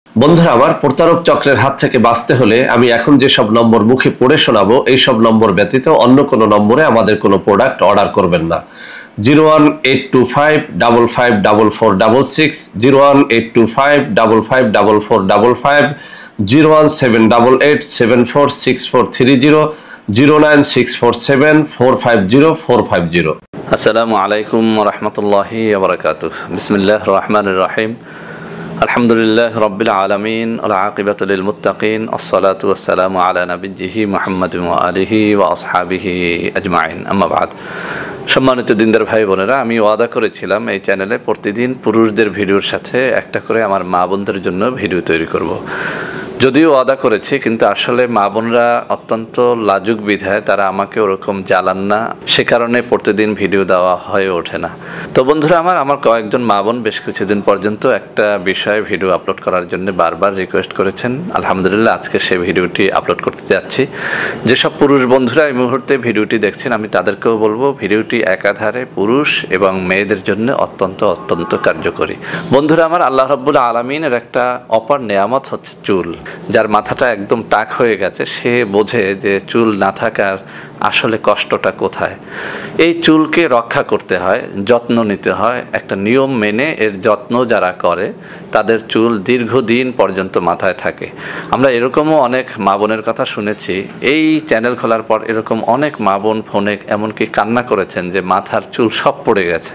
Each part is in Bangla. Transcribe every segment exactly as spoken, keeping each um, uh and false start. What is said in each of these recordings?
বন্ধুরা আমার, প্রতারক চক্রের হাত থেকে বাঁচতে হলে আমি এখন যে সব নম্বর মুখে পড়ে শোনাবো এই সব নম্বর ব্যতীত অন্য কোনো নম্বরে আমাদের কোনো প্রোডাক্ট অর্ডার করবেন না। Zero one eight two five double five double four double six, zero one eight two five double five double four double five, zero one seven double eight seven four six four three zero, zero nine six four seven four five zero four five zero. আসসালামু আলাইকুম রহমতুল্লাহি ওয়া বারাকাতুহু। বিসমিল্লাহির রহমানির রহিম। আলহামদুলিল্লাহ রাব্বিল আলামিন ওয়াল আকিবাতু লিল মুত্তাকিন। আসসালাতু ওয়াসসালামু আলা নাবিয়্যিহি মুহাম্মাদিন ওয়া আলিহি ওয়া আসহাবিহি আজমাইন। আম্মা বাদ। সম্মানিত দিনদার ভাই বোনেরা, আমি ওয়াদা করেছিলাম এই চ্যানেলে প্রতিদিন পুরুষদের ভিডিওর সাথে একটা করে আমার মা বোনদের জন্য ভিডিও তৈরি করব। যদিও ওয়াদা করেছি, কিন্তু আসলে মা বোনরা অত্যন্ত লাজুক বিধায় তারা আমাকে ওরকম জ্বালান না, সে কারণে প্রতিদিন ভিডিও দেওয়া হয়ে ওঠে না। তো বন্ধুরা আমার আমার কয়েকজন মা বোন বেশ কিছুদিন পর্যন্ত একটা বিষয়ে ভিডিও আপলোড করার জন্য বারবার রিকোয়েস্ট করেছেন। আলহামদুলিল্লাহ আজকে সেই ভিডিওটি আপলোড করতে যাচ্ছি। যেসব পুরুষ বন্ধুরা এই মুহূর্তে ভিডিওটি দেখছেন, আমি তাদেরকেও বলবো ভিডিওটি একাধারে পুরুষ এবং মেয়েদের জন্য অত্যন্ত অত্যন্ত কার্যকরী। বন্ধুরা আমার, আল্লাহ রাব্বুল আলামিনের একটা অপার নেয়ামত হচ্ছে চুল। যার মাথাটা একদম টাক হয়ে গেছে সে বোঝে যে চুল না থাকার আসলে কষ্টটা কোথায়। এই চুলকে রক্ষা করতে হয়, যত্ন নিতে হয়, একটা নিয়ম মেনে এর যত্ন যারা করে তাদের চুল দীর্ঘদিন পর্যন্ত মাথায় থাকে। আমরা এরকমও অনেক মা বোনের কথা শুনেছি, এই চ্যানেল খোলার পর এরকম অনেক মা বোন ফোনে এমনকি কান্না করেছেন যে মাথার চুল সব পড়ে গেছে।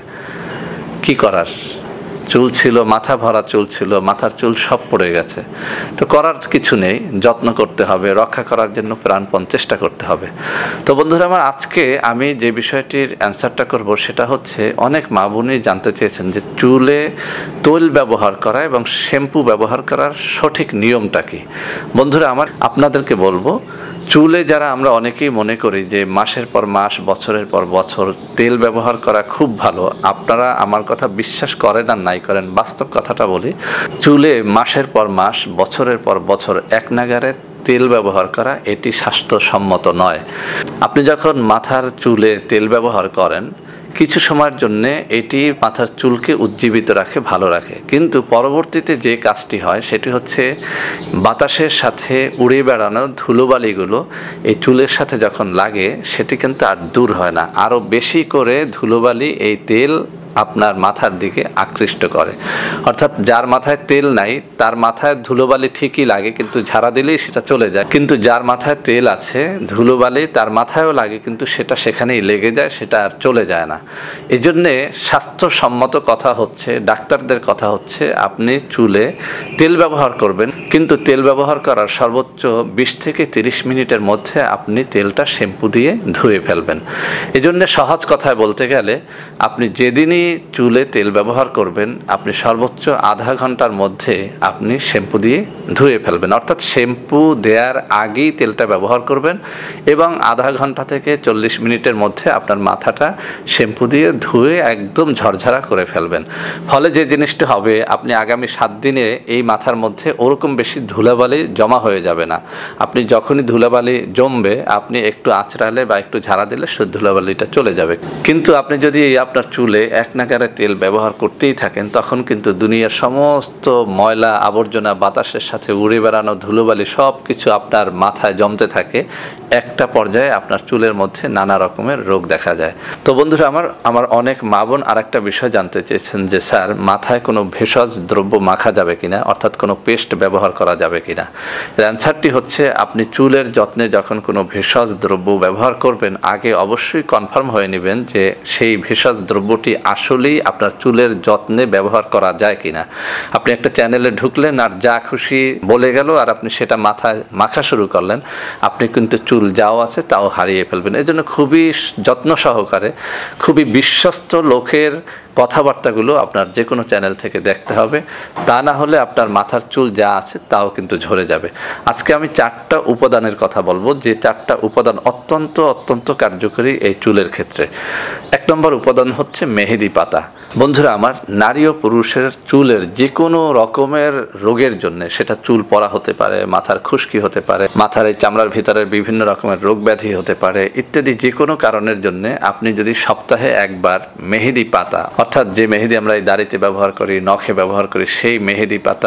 কি করার, চুল ছিল, মাথা ভরা চুল ছিল, মাথার চুল সব পড়ে গেছে। তো করার কিছু নেই, যত্ন করতে হবে, রক্ষা করার জন্য প্রাণপণ চেষ্টা করতে হবে। তো বন্ধুরা আমার, আজকে আমি যে বিষয়টির অ্যান্সারটা করব সেটা হচ্ছে, অনেক মা বোনই জানতে চেয়েছেন যে চুলে তৈল ব্যবহার করা এবং শ্যাম্পু ব্যবহার করার সঠিক নিয়মটা কি। বন্ধুরা আমার, আপনাদেরকে বলবো, চুলে যারা আমরা অনেকেই মনে করি যে মাসের পর মাস, বছরের পর বছর তেল ব্যবহার করা খুব ভালো, আপনারা আমার কথা বিশ্বাস করেন আর নাই করেন, বাস্তব কথাটা বলি, চুলে মাসের পর মাস, বছরের পর বছর এক নাগারে তেল ব্যবহার করা এটি স্বাস্থ্যসম্মত নয়। আপনি যখন মাথার চুলে তেল ব্যবহার করেন, কিছু সময়ের জন্যে এটি মাথার চুলকে উজ্জীবিত রাখে, ভালো রাখে, কিন্তু পরবর্তীতে যে কাজটি হয় সেটি হচ্ছে বাতাসের সাথে উড়ে বেড়ানো ধুলোবালিগুলো এই চুলের সাথে যখন লাগে সেটি কিন্তু আর দূর হয় না, আরও বেশি করে ধুলোবালি এই তেল আপনার মাথার দিকে আকৃষ্ট করে। অর্থাৎ যার মাথায় তেল নাই তার মাথায় ধুলোবালি ঠিকই লাগে, কিন্তু ঝাড়া দিলেই সেটা চলে যায়। কিন্তু যার মাথায় তেল আছে, ধুলোবালি তার মাথায়ও লাগে, কিন্তু সেটা সেখানেই লেগে যায়, সেটা আর চলে যায় না। এই জন্যে স্বাস্থ্যসম্মত কথা হচ্ছে, ডাক্তারদের কথা হচ্ছে, আপনি চুলে তেল ব্যবহার করবেন, কিন্তু তেল ব্যবহার করার সর্বোচ্চ বিশ থেকে তিরিশ মিনিটের মধ্যে আপনি তেলটা শ্যাম্পু দিয়ে ধুয়ে ফেলবেন। এই জন্যে সহজ কথায় বলতে গেলে, আপনি যেদিনই চুলে তেল ব্যবহার করবেন, আপনি সর্বোচ্চ আধা ঘন্টার মধ্যে আপনি শ্যাম্পু দিয়ে ধুয়ে ফেলবেন। অর্থাৎ শ্যাম্পু দেওয়ার আগেই তেলটা ব্যবহার করবেন এবং আধা ঘন্টা থেকে চল্লিশ মিনিটের মধ্যে আপনার মাথাটা শ্যাম্পু দিয়ে ধুয়ে একদম ঝরঝরা করে ফেলবেন। ফলে যে জিনিসটা হবে, আপনি আগামী সাত দিনে এই মাথার মধ্যে ওরকম বেশি ধুলাবালি জমা হয়ে যাবে না। আপনি যখনই ধুলাবালি জমবে, আপনি একটু আঁচড়ালে বা একটু ঝাড়া দিলে সে ধুলাবালিটা চলে যাবে। কিন্তু আপনি যদি আপনার চুলে এক নাগারে তেল ব্যবহার করতেই থাকেন, তখন কিন্তু দুনিয়ার সমস্ত ময়লা আবর্জনা, বাতাসের সাথে উড়ে বেড়ানো ধুলোবালি সব কিছু আপনার মাথায় জমতে থাকে। একটা পর্যায়ে আপনার চুলের মধ্যে নানা রকমের রোগ দেখা যায়। তো বন্ধুরা আমার আমার অনেক মা বোন আর একটা বিষয় জানতে চেয়েছেন যে স্যার, মাথায় কোনো ভেষজ দ্রব্য মাখা যাবে কিনা, অর্থাৎ কোনো পেস্ট ব্যবহার করা যাবে কিনা। অ্যান্সারটি হচ্ছে, আপনি চুলের যত্নে যখন কোনো ভেষজ দ্রব্য ব্যবহার করবেন, আগে অবশ্যই কনফার্ম হয়ে নেবেন যে সেই ভেষজ দ্রব্যটি আসলেই আপনার চুলের যত্নে ব্যবহার করা যায় কিনা। আপনি একটা চ্যানেলে ঢুকলেন আর যা খুশি বলে গেল আর আপনি সেটা মাথায় মাখা শুরু করলেন, আপনি কিন্তু চুল যাও আছে তাও হারিয়ে ফেলবেন। এই জন্য খুবই যত্ন সহকারে, খুবই বিশ্বস্ত লোকের কথাবার্তাগুলো আপনার যে কোনো চ্যানেল থেকে দেখতে হবে, তা না হলে আপনার মাথার চুল যা আছে তাও কিন্তু ঝরে যাবে। আজকে আমি চারটা উপাদানের কথা বলবো, যে চারটা উপাদান অত্যন্ত অত্যন্ত কার্যকরী এই চুলের ক্ষেত্রে। এক নম্বর উপাদান হচ্ছে মেহেদি পাতা। বন্ধুরা আমার, নারী ও পুরুষের চুলের যে কোনো রকমের রোগের জন্য, সেটা চুল পড়া হতে পারে, মাথার খুশকি হতে পারে, মাথার এই চামড়ার ভিতরের বিভিন্ন রকমের রোগ ব্যাধি হতে পারে, ইত্যাদি যে কোনো কারণের জন্য আপনি যদি সপ্তাহে একবার মেহেদি পাতা, অর্থাৎ যে মেহেদি আমরা এই দাড়িতে ব্যবহার করি, নখে ব্যবহার করি, সেই মেহেদি পাতা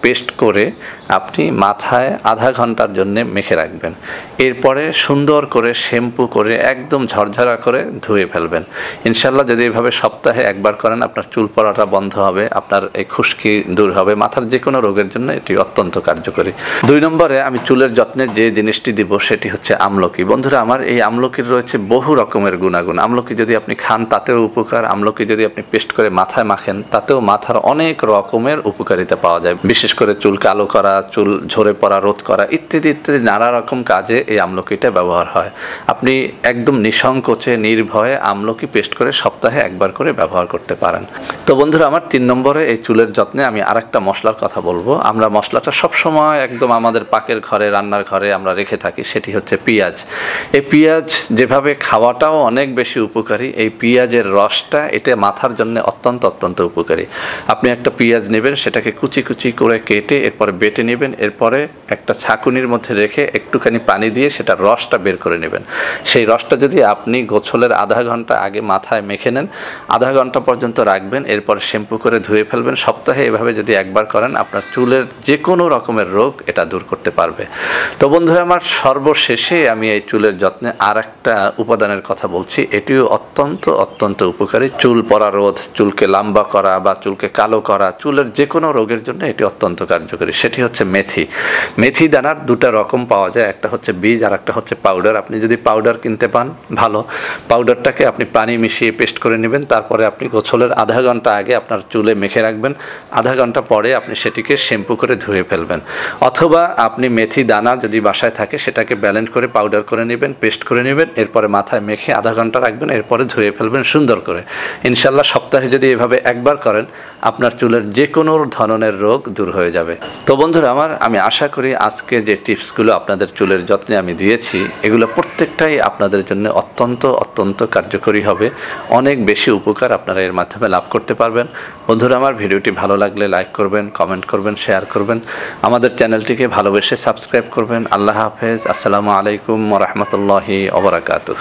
পেস্ট করে আপনি মাথায় আধা ঘন্টার জন্য মেখে রাখবেন। এরপরে সুন্দর করে শ্যাম্পু করে একদম ঝরঝরা করে ধুয়ে ফেলবেন। ইনশাল্লাহ যদি এভাবে সপ্তাহে একবার করেন আপনার চুল পড়াটা বন্ধ হবে, আপনার এই খুশকি দূর হবে, মাথার যে কোনো রোগের জন্য এটি অত্যন্ত কার্যকরী। দুই নম্বরে আমি চুলের যত্নে যে জিনিসটি দিব সেটি হচ্ছে আমলকি। বন্ধুরা আমার, এই আমলকির রয়েছে বহু রকমের গুণাগুণ। আমলকি যদি আপনি খান তাতেও উপকার, আমলকি যদি আপনি পেস্ট করে মাথায় মাখেন তাতেও মাথার অনেক রকমের উপকারিতা পাওয়া যায়। বিশেষ করে চুল কালো করা, চুল ঝরে পড়া রোধ করা ইত্যাদি ইত্যাদি নানা রকম কাজে এই আমলকিটা ব্যবহার হয়। আপনি একদম নিঃসংকোচে নির্ভয়ে আমলকি পেস্ট করে সপ্তাহে একবার করে ব্যবহার করতে পারেন। তো বন্ধুরা আমার, তিন নম্বরে এই চুলের যত্নে আমি আরেকটা মশলার কথা বলবো। আমরা মশলাটা সবসময় একদম আমাদের পাকের ঘরে, রান্নার ঘরে আমরা রেখে থাকি, সেটি হচ্ছে পেঁয়াজ। এই পেঁয়াজ যেভাবে খাওয়াটাও অনেক বেশি উপকারী, এই পেঁয়াজের রসটা এটা মাথার জন্য অত্যন্ত অত্যন্ত উপকারী। আপনি একটা পেঁয়াজ নেবেন, সেটাকে কুচি কুচি করে কেটে এরপরে বেটে নেবেন, এরপরে একটা ছাঁকুনির মধ্যে রেখে একটুখানি পানি দিয়ে সেটা রসটা বের করে নেবেন। সেই রসটা যদি আপনি গোসলের আধা ঘন্টা আগে মাথায় মেখে নেন, আধা ঘন্টা পর্যন্ত রাখবেন, এরপর শ্যাম্পু করে ধুয়ে ফেলবেন। সপ্তাহে এভাবে যদি একবার করেন আপনার চুলের যে কোনো রকমের রোগ এটা দূর করতে পারবে। তো বন্ধুরা আমার, সর্বশেষে আমি এই চুলের যত্নে আর একটা উপাদানের কথা বলছি, এটিও অত্যন্ত অত্যন্ত উপকারী। চুল পড়া রোধ, চুলকে লম্বা করা বা চুলকে কালো করা, চুলের যে কোনো রোগের জন্য এটি অত্যন্ত কার্যকরী। সেটি হচ্ছে মেথি। মেথি দানার দুটা রকম পাওয়া যায়, একটা হচ্ছে বীজ আর একটা হচ্ছে পাউডার। আপনি যদি পাউডার কিনতে পান ভালো, পাউডারটাকে আপনি পানি মিশিয়ে পেস্ট করে নেবেন, তারপরে আপনি গোসলের আধা ঘন্টা আগে আপনার চুলে মেখে রাখবেন, আধা ঘন্টা পরে আপনি সেটিকে শ্যাম্পু করে ধুয়ে ফেলবেন। অথবা আপনি মেথি দানা যদি বাসায় থাকে সেটাকে ব্যালেন্ড করে পাউডার করে নেবেন, পেস্ট করে নেবেন, এরপরে মাথায় মেখে আধা ঘন্টা রাখবেন, এরপরে ধুয়ে ফেলবেন সুন্দর করে। ইনশাল্লাহ সপ্তাহে যদি এভাবে একবার করেন আপনার চুলের যে কোনো ধরনের রোগ দূর হয়ে যাবে। তো বন্ধুরা আমার, আমি আশা করি আজকে যে টিপসগুলো আপনাদের চুলের যত্নে আমি দিয়েছি এগুলো প্রত্যেকটাই আপনাদের জন্য অত্যন্ত অত্যন্ত কার্যকরী হবে। অনেক বেশি উপকার আপনারা এর মাধ্যমে লাভ করতে পারবেন। বন্ধুরা আমার, ভিডিওটি ভালো লাগলে লাইক করবেন, কমেন্ট করবেন, শেয়ার করবেন, আমাদের চ্যানেলটিকে ভালোবেসে সাবস্ক্রাইব করবেন। আল্লাহ হাফেজ। আসসালামু আলাইকুম ওয়া রাহমাতুল্লাহি ওয়া বারাকাতুহু।